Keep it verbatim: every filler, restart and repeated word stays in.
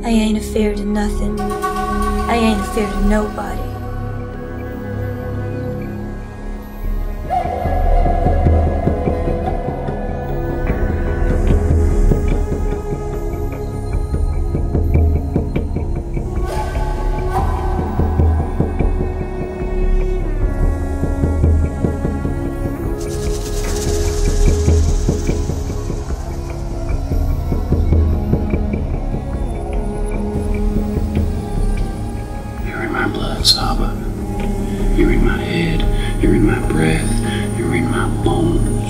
I ain't afeard of nothing. I ain't afeard of nobody. Saba, you're in my head, you're in my breath, you're in my bones.